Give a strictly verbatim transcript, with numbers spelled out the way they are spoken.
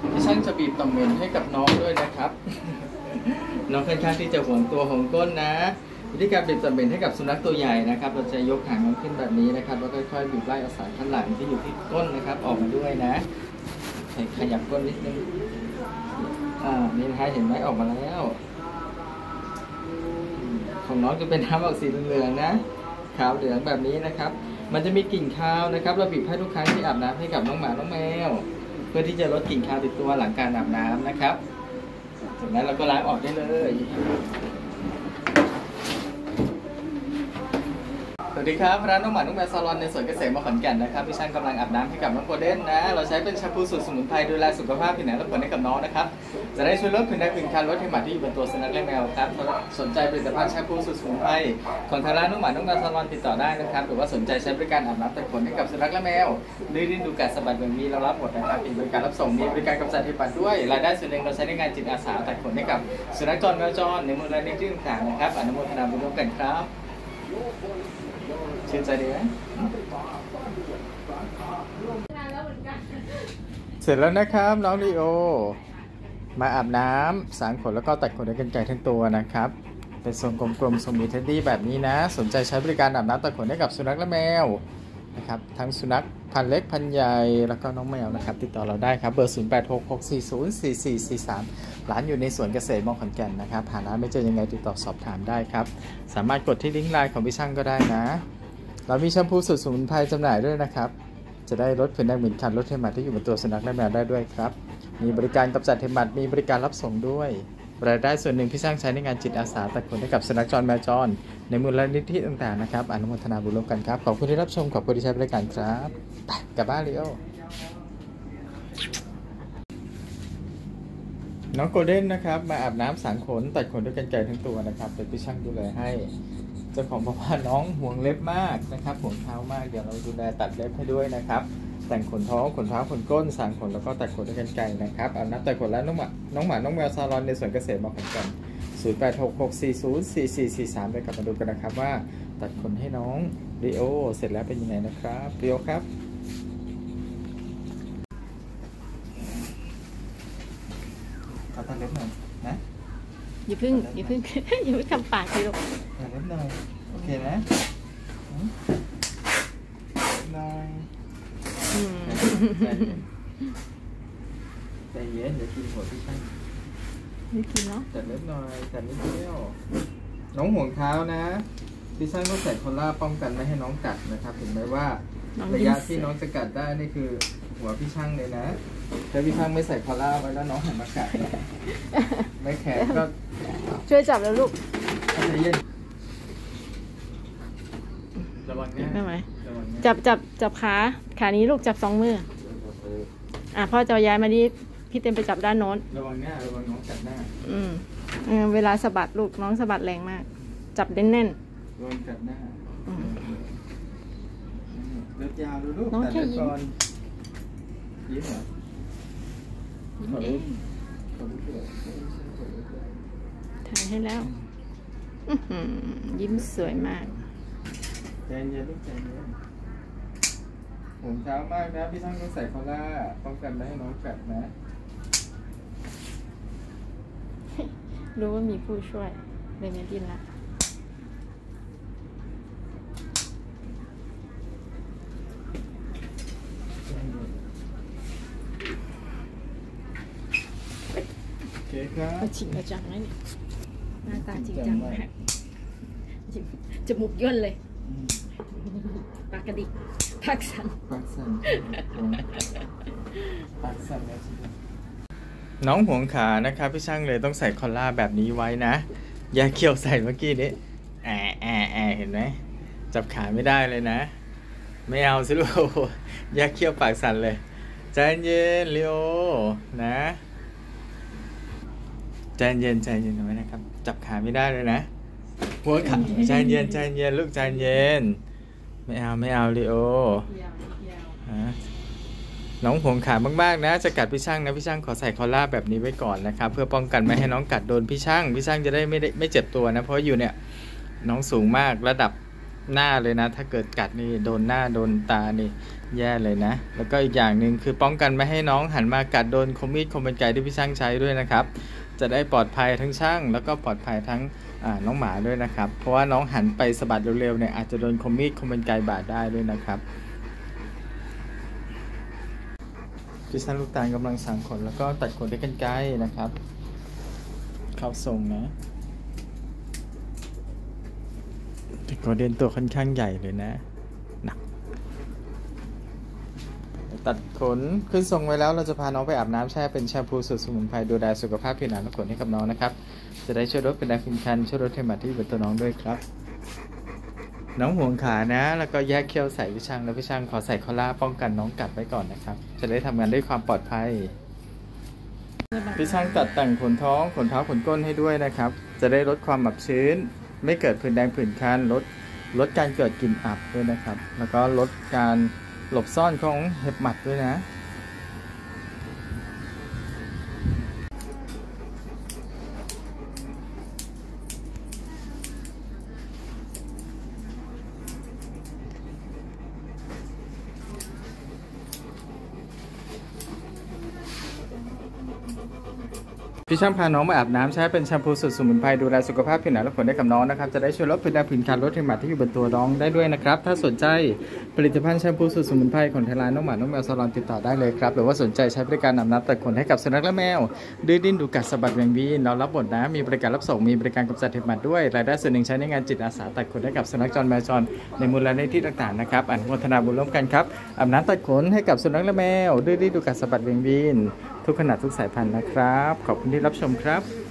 พี่ช่างจะบีบต่อมเหม็นให้กับน้องด้วยนะครับ น้องค่อนข้างที่จะห่วงตัวห่วงก้นนะวิธีการบีบต่อมเหม็นให้กับสุนัขตัวใหญ่นะครับเราจะยกหางน้องขึ้นแบบนี้นะครับแล้วค่อยๆบีบไล่เอาสารคันหลังที่อยู่ที่ก้นนะครับออกมาด้วยนะขยับก้นนิดนึงอ่านี่นะฮะเห็นไหมออกมาแล้วของน้องจะเป็นน้ำออกสีเหลืองๆนะขาวเหลืองแบบนี้นะครับมันจะมีกลิ่นคาวนะครับเราบีบให้ทุกครั้งที่อาบน้ำให้กับน้องหมาน้องแมวเพื่อที่จะลดกลิ่นคาวติดตัวหลังการอาบน้ำนะครับจากนั้นเราก็ล้างออกได้เลยสวัสดีครับร้านน้องหมาน้องแมวซาลอนในสวนเกษมขอนแก่นนะครับพี่ช่างกำลังอาบน้ำให้กับน้องโกลเด้นนะเราใช้เป็นแชมพูสูตรสมุนไพรดูแลสุขภาพผิวหนังและขนให้กับน้องนะครับจะได้ช่วยลดผื่นแดงผื่นคันลดให้หมาที่อยู่บนตัวสุนัขและแมวครับสนใจผลิตภัณฑ์แชมพูสูตรสมุนไพรของทางร้านน้องหมาน้องแมวซาลอนติดต่อได้นะครับหรือว่าสนใจใช้บริการอาบน้ำแต่ขนให้กับสุนัขและแมวดื้อดิ้นดูกัดสะบัดแบบนี้เรารับหมดนะครับมีบริการรับส่งมีบริการกำจัดเห็บปัดด้วยรายได้ส่วนหนึ่งเราใช้ในงานจิตอาสาแต่ขนให้กับสุนัขจรแมวจรในมูลนิธิต่างๆนะครับอนุโมทนาบุญร่วมกันครับชื่นใจดีไหมเสร็จแล้วนะครับน้องลีโอมาอาบน้ำสางขนแล้วก็ตัดขนด้วยกรรไกรทั้งตัวนะครับเป็นทรงกลมๆทรงมีเท็ดดี้แบบนี้นะสนใจใช้บริการอาบน้ำตัดขนให้กับสุนัขและแมวนะครับทั้งสุนัขพันธุ์เล็กพันธุ์ใหญ่แล้วก็น้องแมวนะครับติดต่อเราได้ครับเบอร์ศูนย์ แปด หก หก สี่ ศูนย์ สี่ สี่ สี่ สามร้านอยู่ในสวนเกษตรมอขอนแก่นนะครับหาร้านไม่เจอยังไงติดต่อสอบถามได้ครับสามารถกดที่ลิงก์ไลน์ของพี่ช่างก็ได้นะเรามีแชมพูสูตรสมุนไพรจำหน่ายด้วยนะครับจะได้ลดผื่นแดงผื่นคันลดเห็บหมัดที่อยู่บนตัวสุนัขและแมวได้ด้วยครับมีบริการกำจัดเห็บหมัดมีบริการรับส่งด้วยรายได้ส่วนหนึ่งพี่ช่างใช้ในงานจิตอาสาตัดขนให้กับสุนัขจรแมวจรในมูลนิธิต่างๆนะครับอนุโมทนาบุญร่วมกันครับขอบคุณที่รับชมขอบคุณที่ใช้บริการครับไปกลับบ้านเร็วน้องโกลเด้นนะครับมาอาบน้ำสางขนตัดขนด้วยกรรไกรทั้งตัวนะครับเป็นพี่ช่างดูแลให้เจ้าของบอกว่าน้องห่วงเล็บมากนะครับห่วงเท้ามากเดี๋ยวเราดูแลตัดเล็บให้ด้วยนะครับแต่งขนท้องขนเท้าขนก้นสางขนแล้วก็ตัดขนด้วยกรรไกรนะครับอาบน้ำตัดขนแล้วน้องหมาน้องหมาน้องแมวซาลอนในสวนเกษตรมอขอนแก่นศูนย์ แปด หก หก สี่ ศูนย์ สี่ สี่ สี่ สามไปกลับมาดูกันนะครับว่าตัดขนให้น้องลีโอเสร็จแล้วเป็นยังไงนะครับลีโอครับขอตัดเล็บหน่อยนะอย่าพึ่งอย่าพึ่งอย่าพึ่งทำปากสิลูกตัดเล็บหน่อยโอเคนะหน่อยใจเย็นเดี๋ยวกินหัวพี่ช่างไม่กินเนาะตัดเล็บหน่อยตัดนิดเดียวน้องห่วงเท้านะพี่ช่างต้องใส่คอลล่าป้องกันไม่ให้น้องกัดนะครับเห็นไหมว่าระยะที่น้องจะกัดได้นี่คือหัวพี่ช่างเลยนะถ้าพี่ช่างไม่ใส่คอลล่าไว้แล้วน้องหันมากัดไม่แขนก็ช่วยจับแล้วลูกใจเย็นระวังนะได้ไหมจับจับจับขาขานี้ลูกจับสองมืออ่ะพ่อจะย้ายมาดิพี่เต็มไปจับด้านโน้นระวังหน้าระวังน้องกัดหน้าอืมเวลาสะบัดลูกน้องสะบัดแรงมากจับแน่นแน่นระวังกัดหน้าเล็บยาวดูลูกน้องแค่ยิ้มยิ้มเหรอถ่ายให้แล้วยิ้มสวยมากใจเย็นลูกใจเย็นห่วงเท้ามากนะพี่ช่างต้องใส่คอลล่าป้องกันไม่ให้น้องกัดนะรู้ว่ามีผู้ช่วยเลยไม่ดิ้นละโอเคครับจริงจังเลยเนี่ยหน้าตาจริงจังมากจมูกย่นเลยปากกระดิกปากสั่นปากสั่นปากสั่นแล้วน้องห่วงขานะครับพี่ช่างเลยต้องใส่คอลล่าแบบนี้ไว้นะอย่าเขี่ยวใส่เมื่อกี้นี้แอะแอะแอะเห็นไหมจับขาไม่ได้เลยนะไม่เอาสิลูกอย่าเขี่ยวปากสั่นเลยใจเย็นลีโอนะใจเย็นใจเย็นไว้นะครับจับขาไม่ได้เลยนะหัวขาใจเย็นใจเย็นลูกใจเย็นไม่เอาไม่เอาลีโอน้องห่วงขามากๆนะจะกัดพี่ช่างนะพี่ช่างขอใส่คอลล่าแบบนี้ไว้ก่อนนะครับเพื่อป้องกันไม่ให้น้องกัดโดนพี่ช่างพี่ช่างจะได้ไม่ได้ไม่เจ็บตัวนะเพราะอยู่เนี่ยน้องสูงมากระดับหน้าเลยนะ ถ้าเกิดกัดนี่โดนหน้าโดนตานี่แย่เลยนะแล้วก็อีกอย่างหนึ่งคือป้องกันไม่ให้น้องหันมากัดโดนคมมีดคมเป็นไกที่พี่ช่างใช้ด้วยนะครับจะได้ปลอดภัยทั้งช่างแล้วก็ปลอดภัยทั้งน้องหมาด้วยนะครับเพราะว่าน้องหันไปสะบัดเร็วๆเนี่ยอาจจะโดนคมมีดคมเป็นไกบาดได้ด้วยนะครับพี่ช่างลูกตาลกำลังสั่งขนแล้วก็ตัดขนด้วยกรรไกรนะครับเข้าทรงนะโกลเด้นตัวค่อนข้างใหญ่เลยนะหนักตัดขนขึ้นทรงไว้แล้วเราจะพาน้องไปอาบน้ำแช่เป็นแชมพูสูตรสมุนไพรดูแลสุขภาพผิวหนังและขนให้กับน้องนะครับจะได้ช่วยลดเป็นแรงภูมิคันช่วยลดเทมัดที่อยู่บนตัวน้องด้วยครับน้องห่วงขานะแล้วก็แยกเขี้ยวใส่พี่ช่างแล้วพี่ช่างขอใส่คอล่าป้องกันน้องกัดไว้ก่อนนะครับจะได้ทำงานด้วยความปลอดภัยพี่ช่างตัดแต่งขนท้องขนเท้าขนก้นให้ด้วยนะครับจะได้ลดความอับชื้นไม่เกิดผื่นแดงผื่นคันลดลดการเกิดกลิ่นอับด้วยนะครับแล้วก็ลดการหลบซ่อนของเห็บหมัดด้วยนะพี่ช่างพาน้องมาอาบน้ำใช้เป็นแชมพูสูตรสมุนไพรดูแลสุขภาพผิวหนังและขนได้กับน้องนะครับจะได้ช่วยลดผื่นแดงผื่นคันลดเห็บหมัดที่อยู่บนตัวน้องได้ด้วยนะครับถ้าสนใจผลิตภัณฑ์แชมพูสูตรสมุนไพรขนไทยลายน้องหมาน้องแมวซาลอนติดต่อได้เลยครับหรือว่าสนใจใช้บริการอาบน้ำตัดขนให้กับสุนัขและแมวดื้อดิ้นดูกัดสะบัดแหว่งวีนเรารับบทนะมีบริการรับส่งมีบริการกำจัดเห็บหมัดด้วยรายได้ส่วนหนึ่งใช้ในงานจิตอาสาตัดขนให้กับสุนัขจรแมวจรในมูลนิธิต่างๆนะครับอนุโมทนาบุญร่วมกันครับอาบน้ำตัดขนให้กับสุนัขและแมวดื้อดิ้นดูกัดสะบัดแหว่งวีนทุกขนาดทุกสายพันธุ์นะครับขอบคุณที่รับชมครับ